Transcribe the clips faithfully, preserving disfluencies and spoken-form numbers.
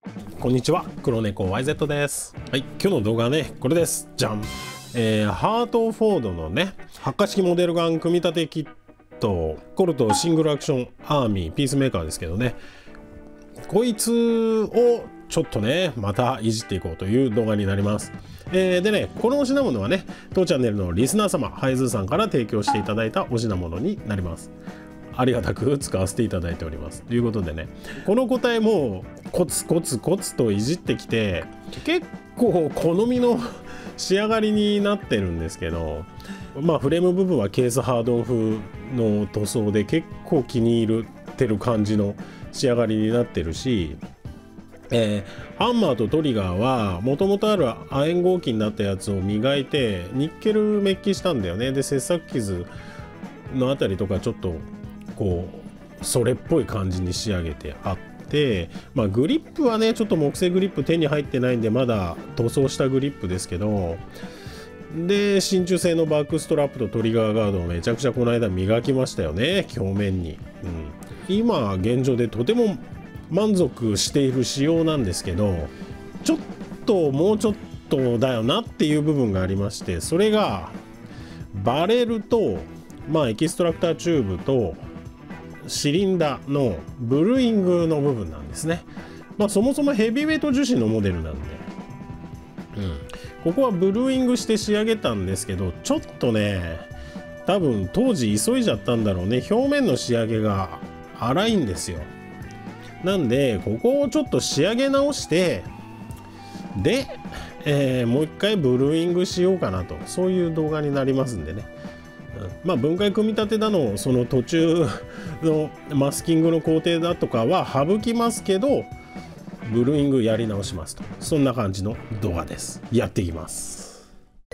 こんにちは、黒猫 ワイゼット です。はい、今日の動画はね、これです。じゃん。えー、ハートフォードのね、発火式モデルガン組み立てキット、コルトシングルアクションアーミーピースメーカーですけどね、こいつをちょっとね、またいじっていこうという動画になります。えー、でね、このお品物はね、当チャンネルのリスナー様、ハイズーさんから提供していただいたお品物になります。ありがたく使わせていただいております。ということでね、この個体もコツコツコツといじってきて、結構好みの仕上がりになってるんですけど、まあフレーム部分はケースハードオフの塗装で結構気に入ってる感じの仕上がりになってるし、えー、ハンマーとトリガーはもともとある亜鉛合金になったやつを磨いてニッケルメッキしたんだよね。で切削傷のあたりとかちょっとこうそれっぽい感じに仕上げてあって、まあ、グリップはねちょっと木製グリップ手に入ってないんでまだ塗装したグリップですけど、で真鍮製のバックストラップとトリガーガードをめちゃくちゃこの間磨きましたよね、表面に、うん、今現状でとても満足している仕様なんですけど、ちょっともうちょっとだよなっていう部分がありまして、それがバレルとまあエキストラクターチューブとシリンダーのブルーイングの部分なんですね。まあそもそもヘビーウェイト樹脂のモデルなんで、うん、ここはブルーイングして仕上げたんですけど、ちょっとね多分当時急いじゃったんだろうね。表面の仕上げが粗いんですよ。なんでここをちょっと仕上げ直してで、えー、もう一回ブルーイングしようかなと、そういう動画になりますんでね。まあ分解組み立てだのその途中のマスキングの工程だとかは省きますけど、ブルーイングやり直しますと、そんな感じの動画です。やっていきます。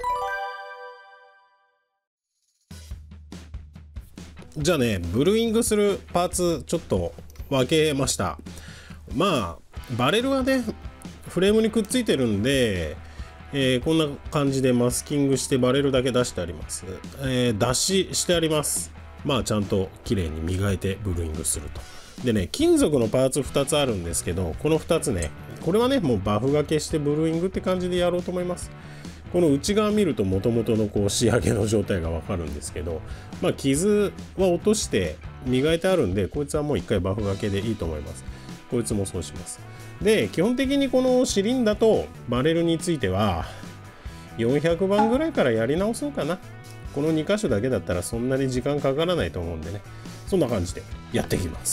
じゃあね、ブルーイングするパーツちょっと分けました。まあバレルはねフレームにくっついてるんで、えー、こんな感じでマスキングしてバレルだけ出してあります。えー、出ししてあります。まあちゃんと綺麗に磨いてブルーイングすると。でね、金属のパーツふたつあるんですけど、このふたつね、これはねもうバフがけしてブルーイングって感じでやろうと思います。この内側見ると元々のこう仕上げの状態がわかるんですけど、まあ傷は落として磨いてあるんで、こいつはもう一回バフがけでいいと思います。こいつもそうします。で基本的にこのシリンダとバレルについてはよんひゃくばんぐらいからやり直そうかな。このに箇所だけだったらそんなに時間かからないと思うんでね、そんな感じでやっていきます。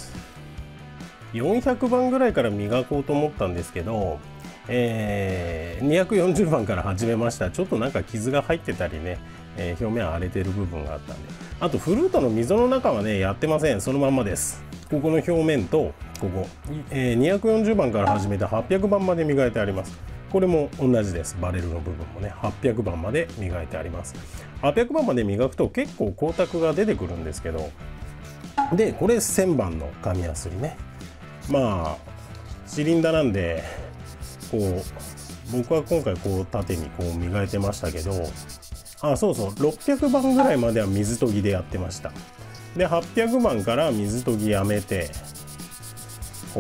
よんひゃくばんぐらいから磨こうと思ったんですけど、えー、にひゃくよんじゅうばんから始めました。ちょっとなんか傷が入ってたりね、えー、表面荒れてる部分があったんで、あとフルートの溝の中はねやってません。そのまんまです。ここの表面とここ、えー、にひゃくよんじゅうばんから始めてはっぴゃくばんまで磨いてあります。これも同じです。バレルの部分もねはっぴゃくばんまで磨いてあります。はっぴゃくばんまで磨くと結構光沢が出てくるんですけど、でこれせんばんの紙やすりね。まあシリンダなんでこう僕は今回こう縦にこう磨いてましたけど、あそうそうろっぴゃくばんぐらいまでは水研ぎでやってました。ではっぴゃくばんから水研ぎやめてこ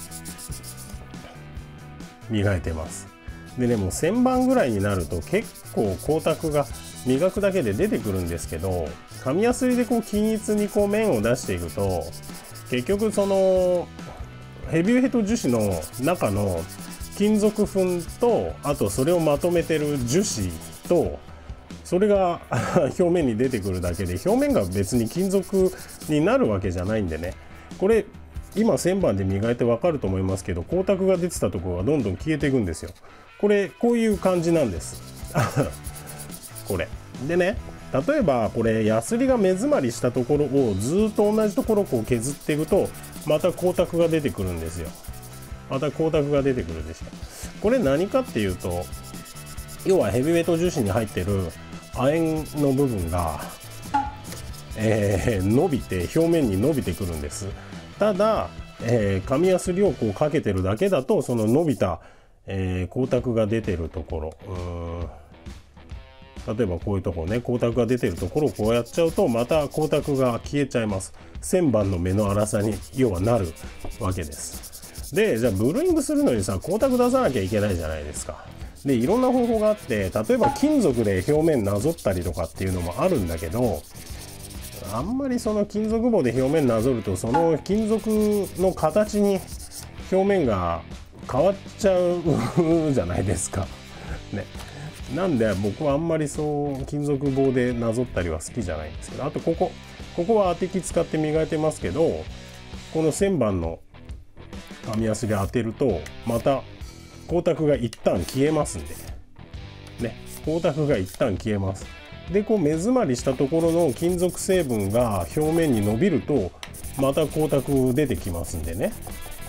う磨いてます。でねもうせんばんぐらいになると結構光沢が磨くだけで出てくるんですけど、紙やすりでこう均一にこう面を出していくと結局そのヘビーウェイト樹脂の中の金属粉とあとそれをまとめてる樹脂とそれが表面に出てくるだけで、表面が別に金属になるわけじゃないんでね、これ今せんばんで磨いてわかると思いますけど、光沢が出てたところがどんどん消えていくんですよ。これこういう感じなんですこれでね、例えばこれヤスリが目詰まりしたところをずっと同じところをこう削っていくとまた光沢が出てくるんですよ。また光沢が出てくるでしょ。これ何かっていうと、要はヘビーウェイト樹脂に入ってる亜鉛の部分が、えー、伸びて表面に伸びてくるんです。ただ、えー、紙やすりをこうかけてるだけだとその伸びた、えー、光沢が出てるところ、うーん例えばこういうところね、光沢が出てるところをこうやっちゃうとまた光沢が消えちゃいます。せんばんの目の粗さに要はなるわけです。 でじゃあブルーイングするのにさ光沢出さなきゃいけないじゃないですか。でいろんな方法があって、例えば金属で表面なぞったりとかっていうのもあるんだけど、あんまりその金属棒で表面なぞるとその金属の形に表面が変わっちゃうじゃないですかね。なんで僕はあんまりそう金属棒でなぞったりは好きじゃないんですけど、あとここここは当て木使って磨いてますけど、この旋盤の紙足で当てるとまた光沢が一旦消えますんでね、光沢が一旦消えます。でこう目詰まりしたところの金属成分が表面に伸びるとまた光沢出てきますんでね。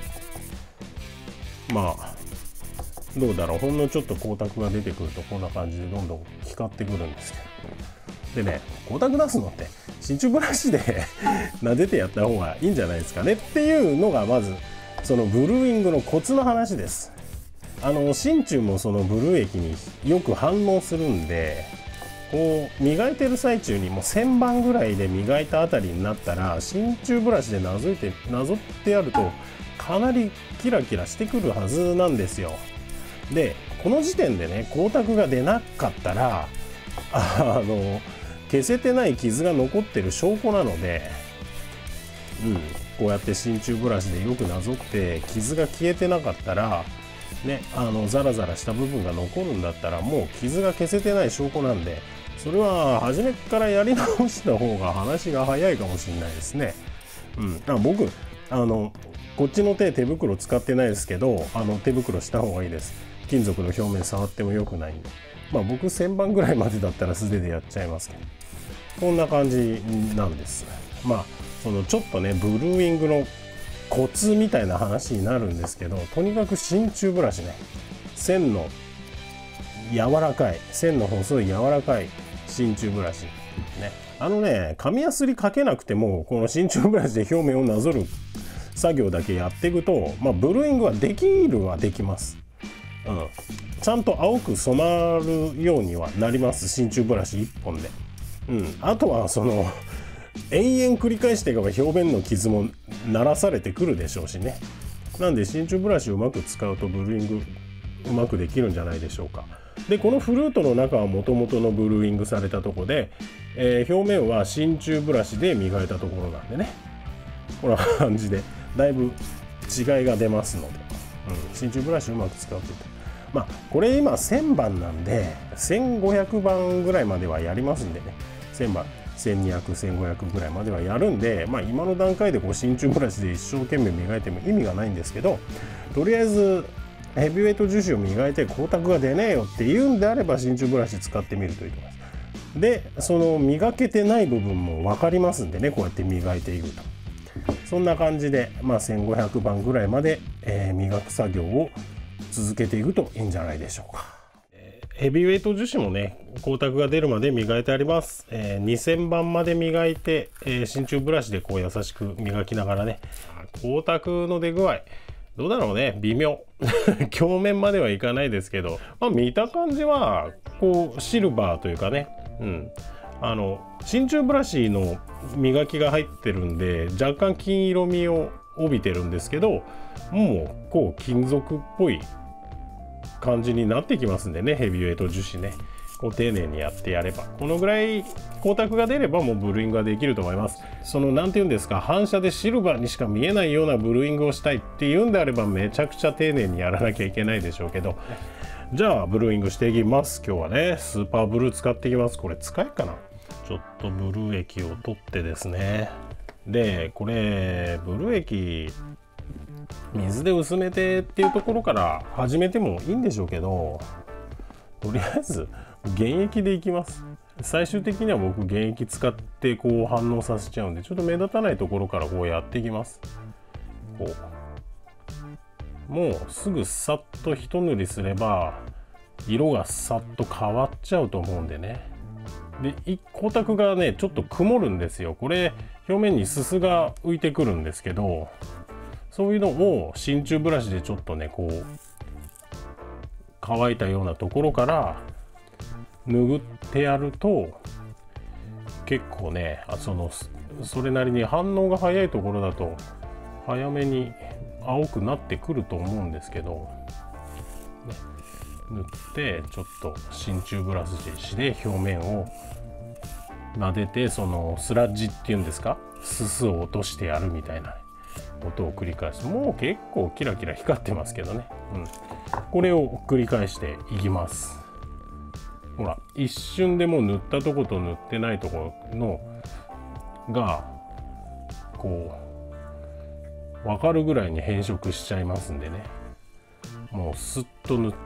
まあどうだろう、ほんのちょっと光沢が出てくるとこんな感じでどんどん光ってくるんですけど、でね光沢出すのって真鍮ブラシで撫でてやった方がいいんじゃないですかねっていうのがまずそのブルーイングのコツの話です。あの真鍮もそのブルー液によく反応するんで、こう磨いてる最中にもう旋盤ぐらいで磨いたあたりになったら真鍮ブラシでなぞいてなぞってやるとかなりキラキラしてくるはずなんですよ。でこの時点でね光沢が出なかったらあの消せてない傷が残ってる証拠なので、うん、こうやって真鍮ブラシでよくなぞって傷が消えてなかったらね、あのザラザラした部分が残るんだったらもう傷が消せてない証拠なんで、それは初めからやり直した方が話が早いかもしれないですね。うん、あ僕あのこっちの手手袋使ってないですけど、あの手袋した方がいいです。金属の表面触っても良くないんで、まあ僕旋盤ぐらいまでだったら素手でやっちゃいますけど、こんな感じなんです。まあそのちょっとねブルーイングのコツみたいな話になるんですけど、とにかく真鍮ブラシね、線の柔らかい線の細い柔らかい真鍮ブラシね、あのね紙やすりかけなくてもこの真鍮ブラシで表面をなぞる作業だけやっていくと、まあ、ブルーイングはできるはできます。うん、ちゃんと青く染まるようにはなります、真鍮ブラシいっぽんで。うん、あとはその延々繰り返していけば表面の傷も鳴らされてくるでしょうしね。なんで真鍮ブラシをうまく使うとブルーイングうまくできるんじゃないでしょうか。でこのフルートの中はもともとのブルーイングされたとこで、えー、表面は真鍮ブラシで磨いたところなんでね、こんな感じでだいぶ違いが出ますので、うん、真鍮ブラシをうまく使うといったまあこれ今せんばんなんでせんごひゃくばんぐらいまではやりますんでね、せんばんせんにひゃく、せんごひゃくぐらいまではやるんで、まあ、今の段階でこう真鍮ブラシで一生懸命磨いても意味がないんですけど、とりあえずヘビーウェイト樹脂を磨いて光沢が出ねえよっていうんであれば真鍮ブラシ使ってみるといいと思います。でその磨けてない部分も分かりますんでね、こうやって磨いていくとそんな感じで、まあ、せんごひゃくばんぐらいまで、えー、磨く作業を続けていくといいんじゃないでしょうか。ヘビーウェイト樹脂もね光沢が出るまで磨いてあります。えー、にせんばんまで磨いて、えー、真鍮ブラシでこう優しく磨きながらね、光沢の出具合どうだろうね、微妙鏡面まではいかないですけど、まあ、見た感じはこうシルバーというかね、うん、あの真鍮ブラシの磨きが入ってるんで若干金色味を帯びてるんですけど、もうこう金属っぽい感じになってきますんでね、ヘビーウェイト樹脂ねこう丁寧にやってやればこのぐらい光沢が出ればもうブルーイングができると思います。その何て言うんですか、反射でシルバーにしか見えないようなブルーイングをしたいっていうんであればめちゃくちゃ丁寧にやらなきゃいけないでしょうけど、じゃあブルーイングしていきます。今日はねスーパーブルー使っていきます。これ使えるかな、ちょっとブルー液を取ってですね、でこれブルー液水で薄めてっていうところから始めてもいいんでしょうけど、とりあえず原液でいきます。最終的には僕原液使ってこう反応させちゃうんで、ちょっと目立たないところからこうやっていきます。こうもうすぐさっと一塗りすれば色がさっと変わっちゃうと思うんでね。で光沢がねちょっと曇るんですよ。これ表面にすすが浮いてくるんですけど、そういうのを真鍮ブラシでちょっとねこう乾いたようなところから拭ってやると結構ね、あそのそれなりに反応が早いところだと早めに青くなってくると思うんですけど、ね、塗ってちょっと真鍮ブラシで表面を撫でて、そのスラッジっていうんですか、すすを落としてやるみたいな音を繰り返して、もう結構キラキラ光ってますけどね、うん、これを繰り返していきます。ほら一瞬でもう塗ったとこと塗ってないところのがこう分かるぐらいに変色しちゃいますんでね、もうスッと塗って、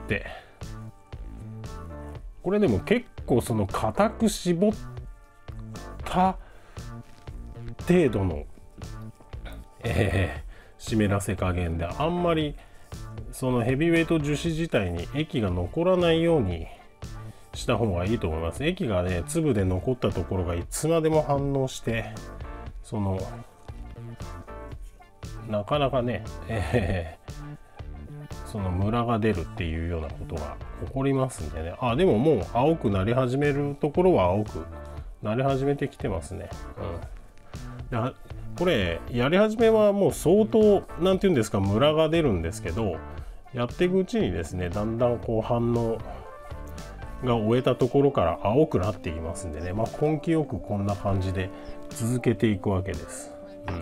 これでも結構その固く絞った程度の、えー、湿らせ加減で、あんまりそのヘビーウェイト樹脂自体に液が残らないようにした方がいいと思います。液がね粒で残ったところがいつまでも反応して、そのなかなかね、えー、そのムラが出るっていうようなことが起こりますんでね。あ、でももう青くなり始めるところは青くなり始めてきてますね。うん、でこれやり始めはもう相当なんていうんですか、ムラが出るんですけど、やっていくうちにですね、だんだんこう反応が終えたところから青くなっていきますんでね、まあ、根気よくこんな感じで続けていくわけです。うんうん、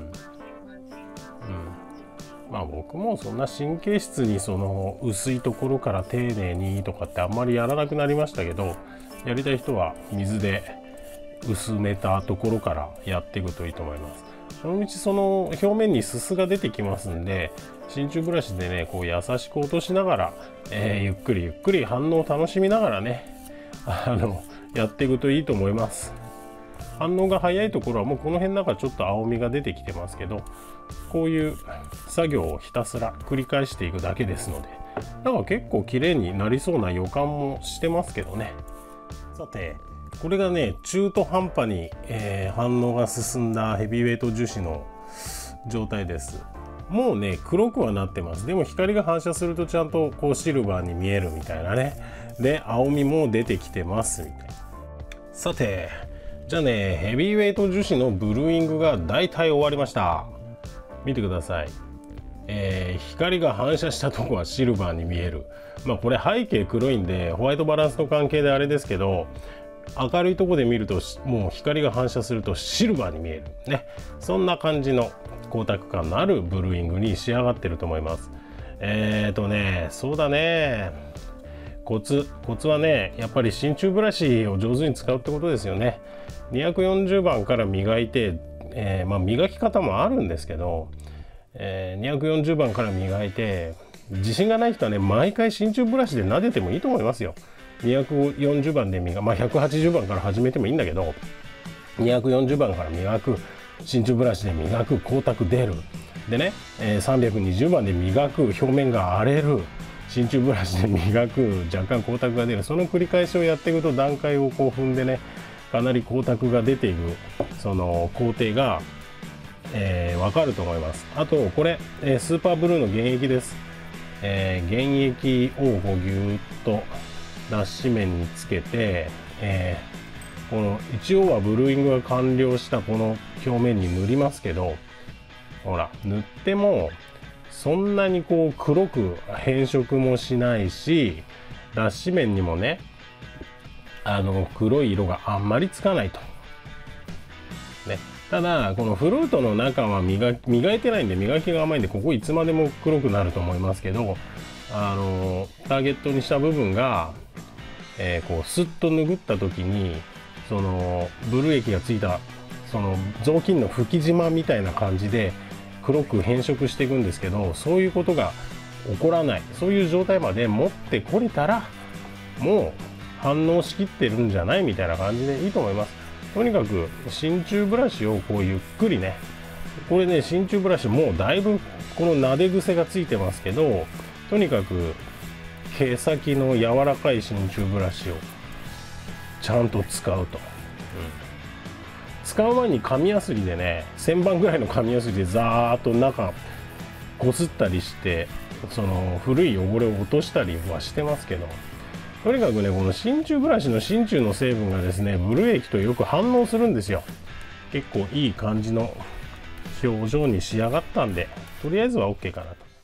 まあ僕もそんな神経質にその薄いところから丁寧にとかってあんまりやらなくなりましたけど、やりたい人は水で薄めたところからやっていくといいと思います。そのうちその表面にすすが出てきますんで、真鍮ブラシでねこう優しく落としながら、えー、ゆっくりゆっくり反応を楽しみながらね、あのやっていくといいと思います。反応が早いところはもうこの辺なんかちょっと青みが出てきてますけど、こういう作業をひたすら繰り返していくだけですので、なんか結構綺麗になりそうな予感もしてますけどね。さてこれがね中途半端に、えー、反応が進んだヘビーウェイト樹脂の状態です。もうね黒くはなってます。でも光が反射するとちゃんとこうシルバーに見えるみたいなね。で青みも出てきてますみたいな。さてじゃあねヘビーウェイト樹脂のブルーイングがだいたい終わりました。見てください。えー、光が反射したとこはシルバーに見える。まあこれ背景黒いんでホワイトバランスの関係であれですけど、明るいとこで見るともう光が反射するとシルバーに見えるね。そんな感じの光沢感のあるブルーイングに仕上がってると思います。えーとねそうだねコツコツはねやっぱり真鍮ブラシを上手に使うってことですよね。にひゃくよんじゅうばんから磨いて、えー、まあ磨き方もあるんですけど、えー、にひゃくよんじゅうばんから磨いて、自信がない人はね毎回真鍮ブラシで撫でてもいいと思いますよ。にひゃくよんじゅうばんで磨く、まあひゃくはちじゅうばんから始めてもいいんだけど、にひゃくよんじゅうばんから磨く、真鍮ブラシで磨く、光沢出るでね、えー、さんびゃくにじゅうばんで磨く、表面が荒れる、真鍮ブラシで磨く、若干光沢が出る、その繰り返しをやっていくと段階をこう踏んでね、かなり光沢が出ていくその工程が、えー、分かると思います。あとこれ、えー、スーパーブルーの原液です。えー、原液をこうギューッと脱脂面につけて、えー、この一応はブルーイングが完了したこの表面に塗りますけど、ほら塗ってもそんなにこう黒く変色もしないし、脱脂面にもねあの黒い色があんまりつかないと、ね、ただこのフルートの中は 磨, 磨いてないんで磨きが甘いんで、ここいつまでも黒くなると思いますけど、あのターゲットにした部分が、えー、こうスッと拭った時にそのブルー液がついたその雑巾の拭き島みたいな感じで黒く変色していくんですけど、そういうことが起こらない、そういう状態まで持ってこれたらもう反応しきってるんじゃないみたいな感じでいいと思います。とにかく真鍮ブラシをこうゆっくりね、これね真鍮ブラシもうだいぶこの撫で癖がついてますけど、とにかく毛先の柔らかい真鍮ブラシをちゃんと使うと、うん、使う前に紙やすりでねせんばんぐらいの紙やすりでザーッと中こすったりしてその古い汚れを落としたりはしてますけど、とにかくねこの真鍮ブラシの真鍮の成分がですねブルー液とよく反応するんですよ。結構いい感じの表情に仕上がったんで、とりあえずは OK かなと。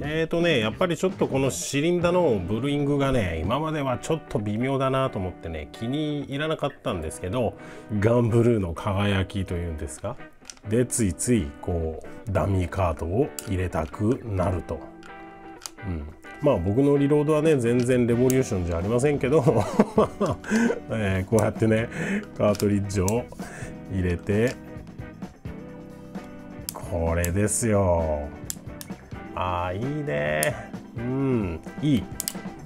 えーとねやっぱりちょっとこのシリンダのブルーイングがね今まではちょっと微妙だなと思ってね気に入らなかったんですけど、ガンブルーの輝きというんですかでついついこうダミーカードを入れたくなると。うん、まあ僕のリロードはね全然レボリューションじゃありませんけど、えー、こうやってねカートリッジを入れてこれですよ。あーいいね、うんいい。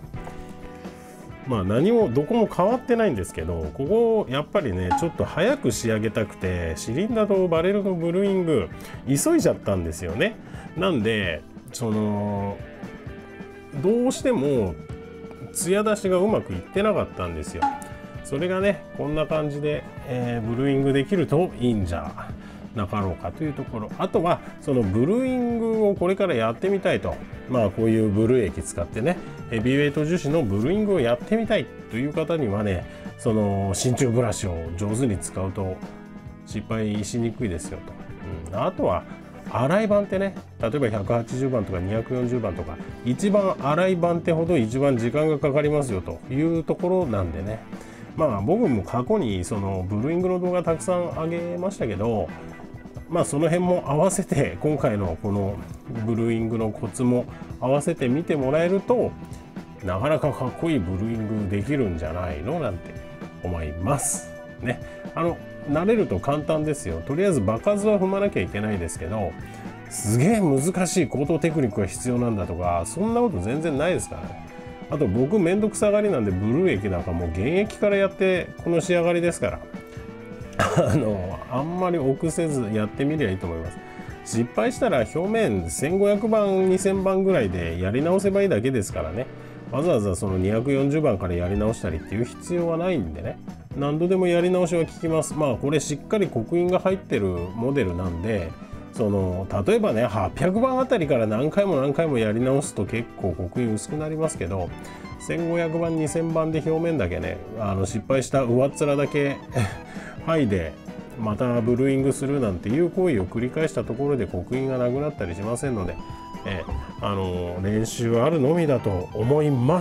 まあ何もどこも変わってないんですけど、ここやっぱりねちょっと早く仕上げたくてシリンダーとバレルのブルーイング急いじゃったんですよね。なんでそのどうしても艶出しがうまくいってなかったんですよ。それがねこんな感じで、えー、ブルーイングできるといいんじゃなかろうかというところ。あとはそのブルーイングをこれからやってみたいと、まあこういうブルー液使ってねヘビーウェイト樹脂のブルーイングをやってみたいという方にはね、その真鍮ブラシを上手に使うと失敗しにくいですよと。うん、あとは粗い番手ね、例えばひゃくはちじゅうばんとかにひゃくよんじゅうばんとか一番粗い番手ほど一番時間がかかりますよというところなんでね、まあ僕も過去にそのブルーイングの動画たくさん上げましたけど、まあその辺も合わせて今回のこのブルーイングのコツも合わせて見てもらえるとなかなかかっこいいブルーイングできるんじゃないのなんて思いますね。あの慣れると簡単ですよ。とりあえず場数は踏まなきゃいけないですけど、すげえ難しい高等テクニックが必要なんだとかそんなこと全然ないですからね。あと僕めんどくさがりなんでブルー液なんかもう現役からやってこの仕上がりですからあのあんまり臆せずやってみりゃいいと思います。失敗したら表面せんごひゃくばんにせんばんぐらいでやり直せばいいだけですからね。わざわざそのにひゃくよんじゅうばんからやり直したりっていう必要はないんでね、何度でもやり直しは効きます。まあこれしっかり刻印が入ってるモデルなんで、その例えばねはっぴゃくばんあたりから何回も何回もやり直すと結構刻印薄くなりますけど、せんごひゃくばんにせんばんで表面だけねあの失敗した上っ面だけ剥いでまたブルーイングするなんていう行為を繰り返したところで刻印がなくなったりしませんので、えあの練習あるのみだと思います。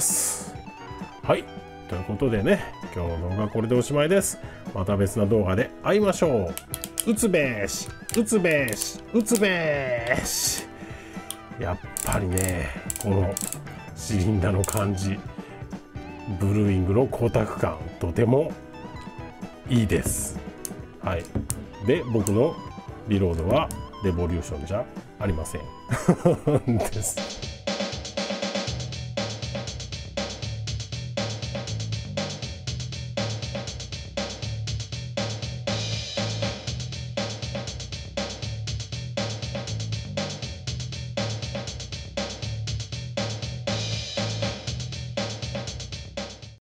はい、ということでね今日の動画はこれでおしまいです。また別な動画で会いましょう。打つべし打つべし打つべし。やっぱりねこのシリンダーの感じ、ブルーイングの光沢感とてもいいです。はい、で僕のリロードはレボリューションじゃありませんです。